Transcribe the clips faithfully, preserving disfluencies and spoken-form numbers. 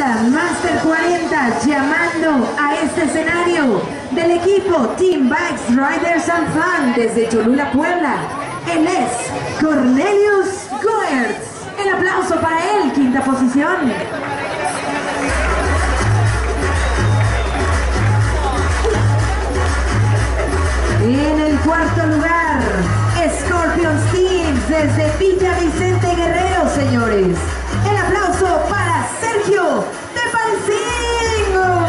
cuarenta, Master cuarenta, llamando a este escenario del equipo Team Bikes Riders and Fun desde Cholula, Puebla. Él es Cornelius Goertz. El aplauso para él, quinta posición. En el cuarto lugar, Scorpions Teams desde Villa Vicente Guerrero, señores. El aplauso para Sergio Tepalcingo.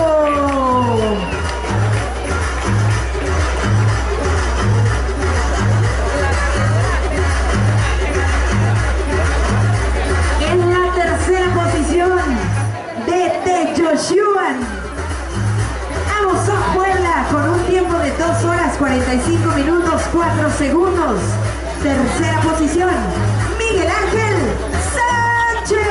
En la tercera posición, D T Joshua Puebla, con un tiempo de dos horas cuarenta y cinco minutos cuatro segundos. Tercera posición, Miguel Ángel Sánchez.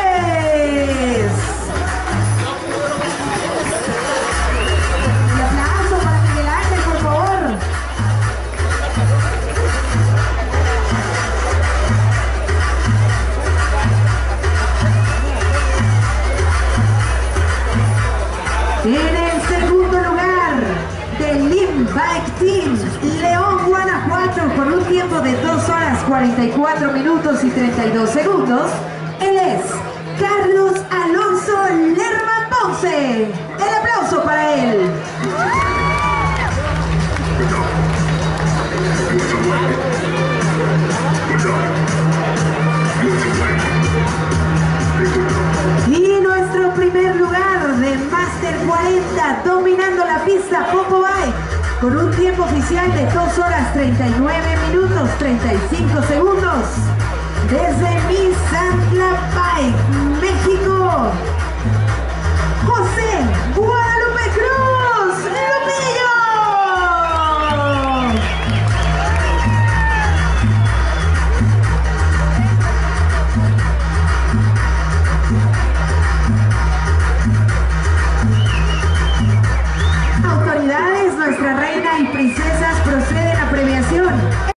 Un aplauso para Miguel Ángel, por favor. En el segundo lugar, del Lim Bike Team, León, Guanajuato, con un tiempo de dos horas cuarenta y cuatro minutos y treinta y dos segundos. Él es Carlos Alonso Lerma Ponce. El aplauso para él. Y nuestro primer lugar de Master cuarenta, dominando la pista Popo Bike, con un tiempo oficial de dos horas treinta y nueve minutos treinta y cinco segundos. Desde Misantla Bike, México, José Guadalupe Cruz Lupillo. Autoridades, nuestra reina y princesas proceden a premiación.